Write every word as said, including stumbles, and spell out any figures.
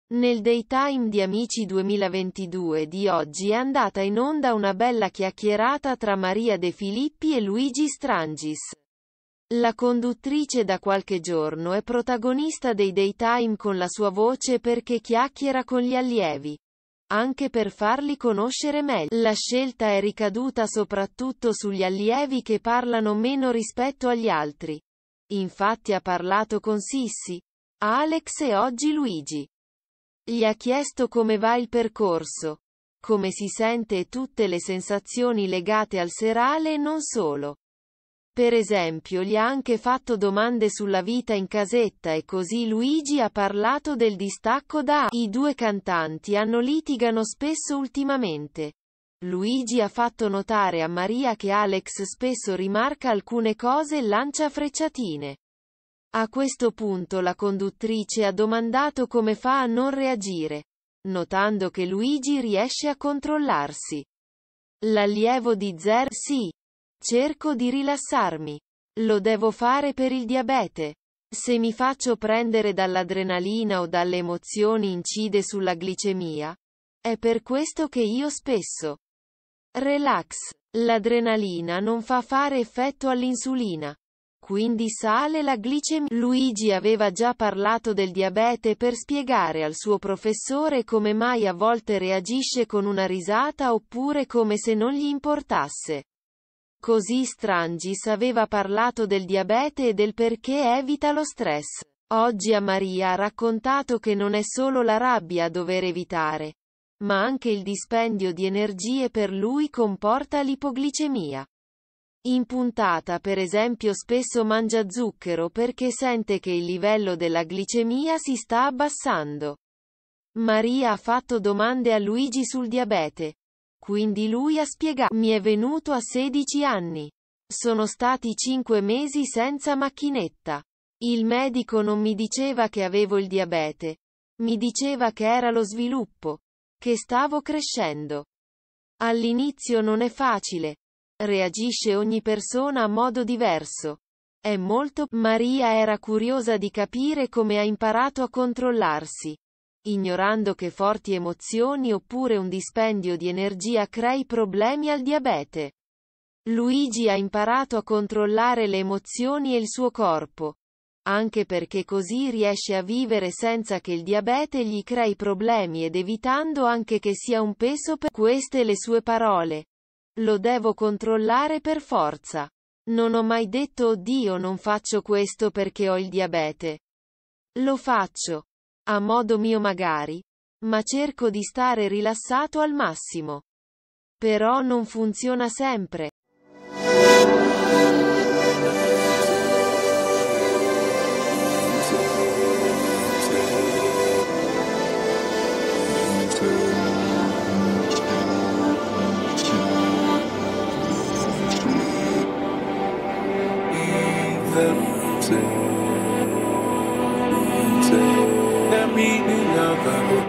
Nel Daytime di Amici duemilaventidue di oggi è andata in onda una bella chiacchierata tra Maria De Filippi e Luigi Strangis. La conduttrice da qualche giorno è protagonista dei Daytime con la sua voce perché chiacchiera con gli allievi, anche per farli conoscere meglio. La scelta è ricaduta soprattutto sugli allievi che parlano meno rispetto agli altri. Infatti ha parlato con Sissi, Alex e oggi Luigi. Gli ha chiesto come va il percorso, come si sente e tutte le sensazioni legate al serale e non solo. Per esempio gli ha anche fatto domande sulla vita in casetta e così Luigi ha parlato del distacco da I due cantanti hanno litigano spesso ultimamente. Luigi ha fatto notare a Maria che Alex spesso rimarca alcune cose e lancia frecciatine. A questo punto la conduttrice ha domandato come fa a non reagire, notando che Luigi riesce a controllarsi. L'allievo di Zer: sì. Cerco di rilassarmi. Lo devo fare per il diabete. Se mi faccio prendere dall'adrenalina o dalle emozioni incide sulla glicemia. È per questo che io spesso relax. L'adrenalina non fa fare effetto all'insulina. Quindi sale la glicemia. Luigi aveva già parlato del diabete per spiegare al suo professore come mai a volte reagisce con una risata oppure come se non gli importasse. Così Strangis aveva parlato del diabete e del perché evita lo stress. Oggi a Maria ha raccontato che non è solo la rabbia a dover evitare, ma anche il dispendio di energie per lui comporta l'ipoglicemia. In puntata per esempio spesso mangia zucchero perché sente che il livello della glicemia si sta abbassando. Maria ha fatto domande a Luigi sul diabete. Quindi lui ha spiegato: mi è venuto a sedici anni. Sono stati cinque mesi senza macchinetta. Il medico non mi diceva che avevo il diabete. Mi diceva che era lo sviluppo. Che stavo crescendo. All'inizio non è facile. Reagisce ogni persona a modo diverso. È molto. Maria era curiosa di capire come ha imparato a controllarsi, ignorando che forti emozioni oppure un dispendio di energia crei problemi al diabete. Luigi ha imparato a controllare le emozioni e il suo corpo, anche perché così riesce a vivere senza che il diabete gli crei problemi ed evitando anche che sia un peso per queste le sue parole. Lo devo controllare per forza. Non ho mai detto oddio non faccio questo perché ho il diabete. Lo faccio. A modo mio magari. Ma cerco di stare rilassato al massimo. Però non funziona sempre. The meaning of the